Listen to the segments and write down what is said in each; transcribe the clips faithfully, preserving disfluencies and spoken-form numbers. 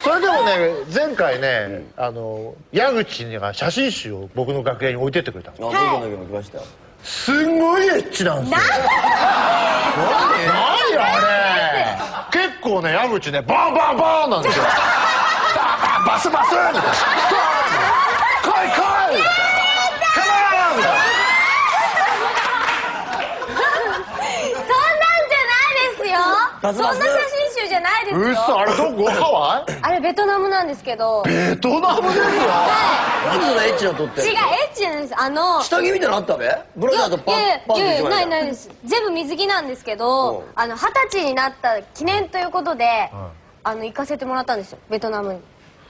それでもね前回ねあの矢口が写真集を僕の楽屋に置いてってくれたの。 僕の楽屋も来ましたよ。 すんごいエッチなんですよ。何あれ。結構ね矢口ねバンバンバンなんですよ。バンバンバスバスみたいな。来い来い。カモンみたいな。 そんな写真集じゃないですよ。 うっそ、あれどこ？ハワイ？ あれベトナムなんですけど。 ベトナムですよ。 何そのエッチな撮って。 違う、エッチなんです。あの下着みたいなのあったべ？ブラジャーとパンパンいやいやないいないです。全部水着なんですけど、あの二十歳になった記念ということで、あの行かせてもらったんですよ、ベトナムに。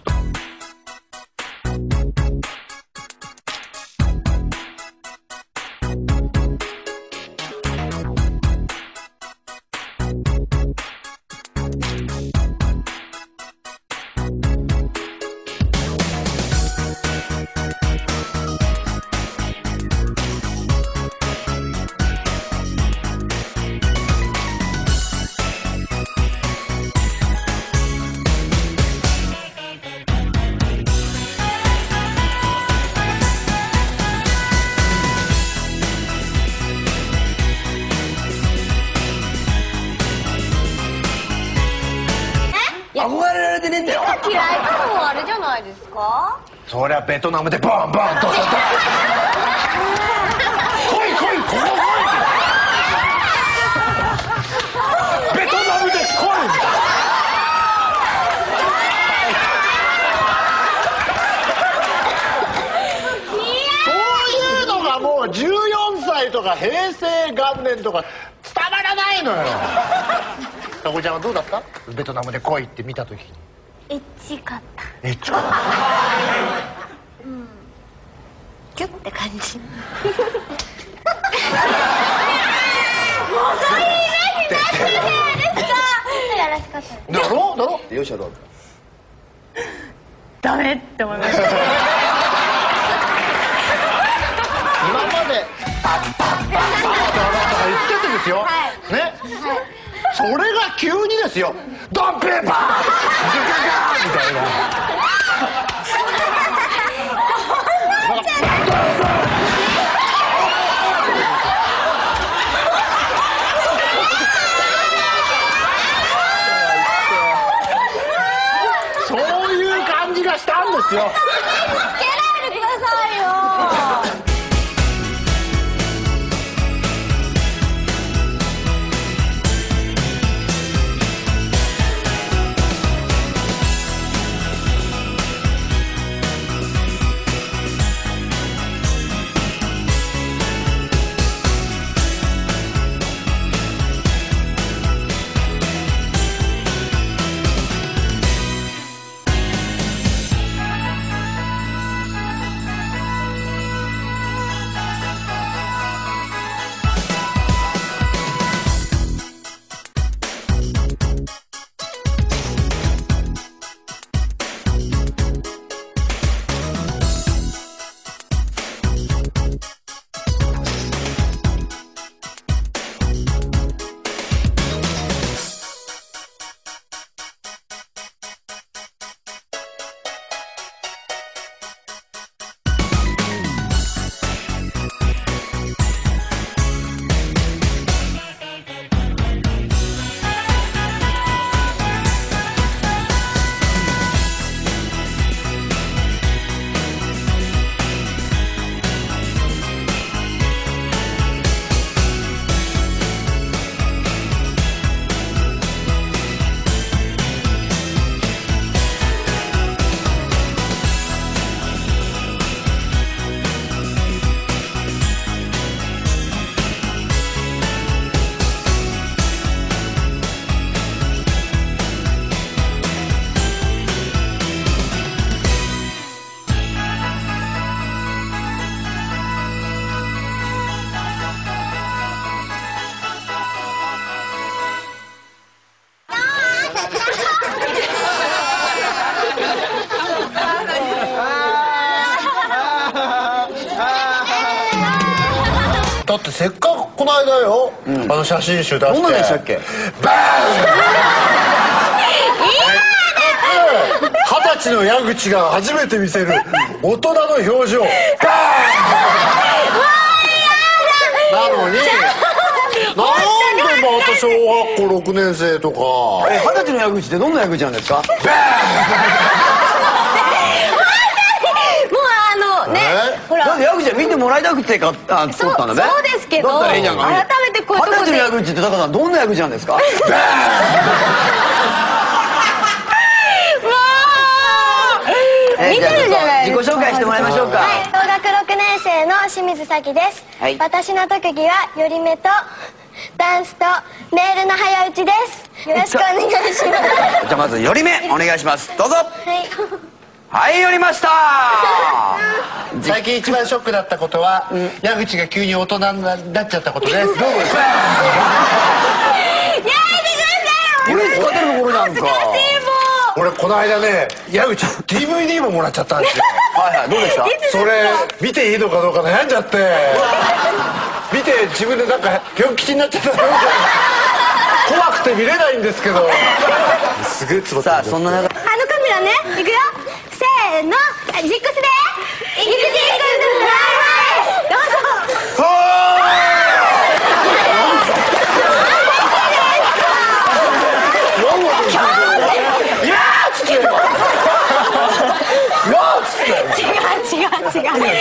憧れられてねえんだよ。 嫌いなのはあれじゃないですか。 そりゃベトナムでバンバンと来い来いここ来いベトナムで来いみたいな。そういうのがもうじゅうよんさいとか平成元年とか伝わらないのよ。かこちゃんはどうだった？ベトナムで来いって見た時に。 エッチかった。 エッチかった。 うん。キュッて感じ。もうそういうイメージないじゃないですか。やらしかった。 だろだろ。 よっしゃどうダメって思いました。 今までパッパッパッパッとか言っててですよ。ね。はい。それが急にですよ。ドンペーパー。ガガガーみたいな。そういう感じがしたんですよ。 つけないでくださいよ。 だってせっかくこの間よ、うん、あの写真集出して。 どんなでしたっけ？ バーン！ 二十歳の矢口が初めて見せる大人の表情バーンなのになんでまた小学校ろくねん生とかえ二十歳の矢口ってどんな矢口なんですか？ もうあのねほらなんで矢口は見てもらいたくてかあ撮ったんだね。 そうですけどだったらいいじゃんか。 改めてこういうとこで二十歳の矢口ってだからどんな矢口なんですか？ 見てるじゃないですか。 自己紹介してもらいましょうか。 はい、小学ろくねん生の清水咲です、 はい、 私の特技は寄り目とダンスとメールの早打ちです。よろしくお願いしますじゃあまず寄り目お願いします。どうぞ。 はいはい寄りました。 最近一番ショックだったことは、うん、矢口が急に大人になっちゃったことです。どうもやめてくださいよ。 俺使ってるところなんか。 俺この間ね矢口 ディーブイディー ももらっちゃったんですよ。 はいはいどうでした？ それ見ていいのかどうか悩んじゃって見て自分でなんか病気になっちゃった怖くて見れないんですけどすげえつぼってさあそんな中あのカメラねいくよせーのジックスでいくジックスはいはいどうぞ。違う違う違う違う。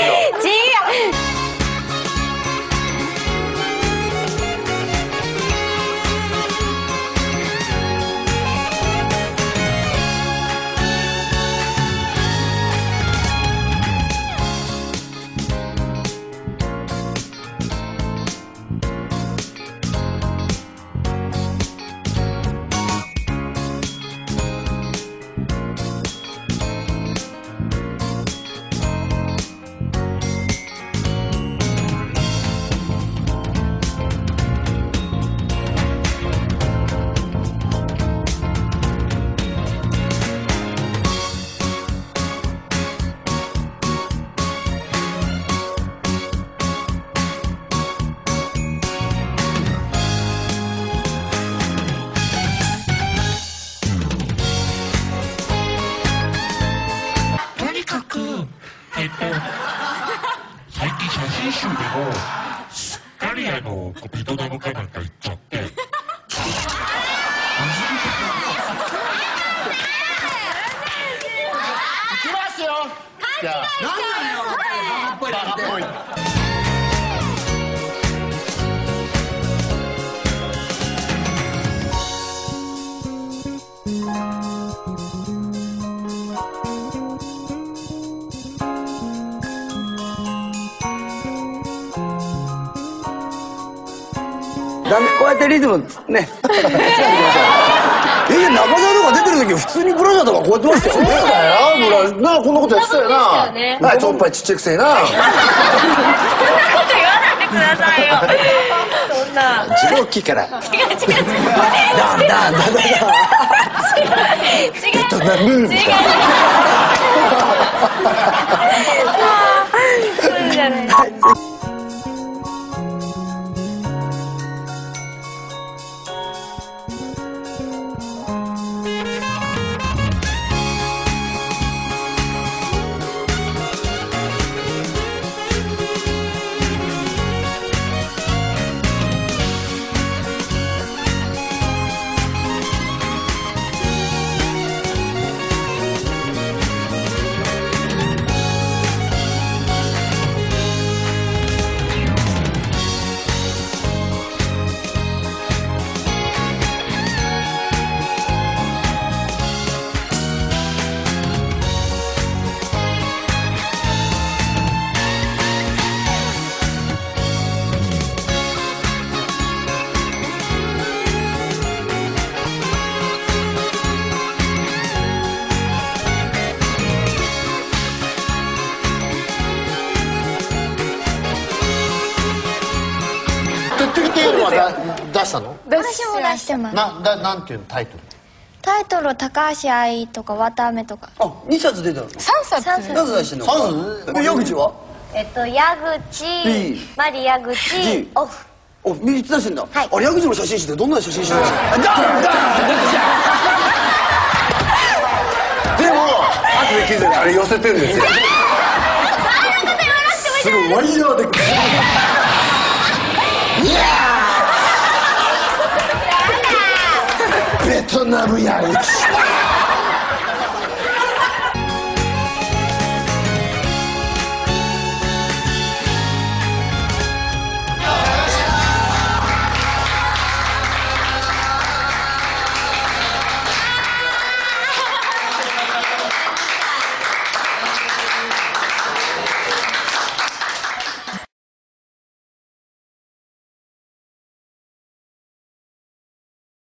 えっと、最近写真集でもすっかりあのベトナムかなんか行っちゃって。いきますよ。じゃあなんだよバカっぽい。 ダメこうやってリズムねつけてください。え中澤とか出てる時普通にブラジャーとかこうやってましたよね。 そうだよブラなこんなことやってたよな。はいちょっぱいちっちゃくせえな。 そんなこと言わないでくださいよ。そんな。 自分大きいから。 違う違う違う。 ダンダンダンダン。 違う違う。 ベトナムみたいな。 そうじゃない。 出したの？ 私も出してますな、だ、なんていうのタイトル？ タイトル高橋愛とか綿あめとかあにさつ出たの。 さんさつ。 さんさつ何つ出してんの？ さんさつ。 矢口は？ えっと矢口、マリ矢口、オフ。 おみっつ出してんだ。 はいあれ矢口の写真集ってどんな写真集なの？ダンダン。でも後で気づいてあれ寄せてるんですよ。すごいワイヤーで。いやーベトナムやん。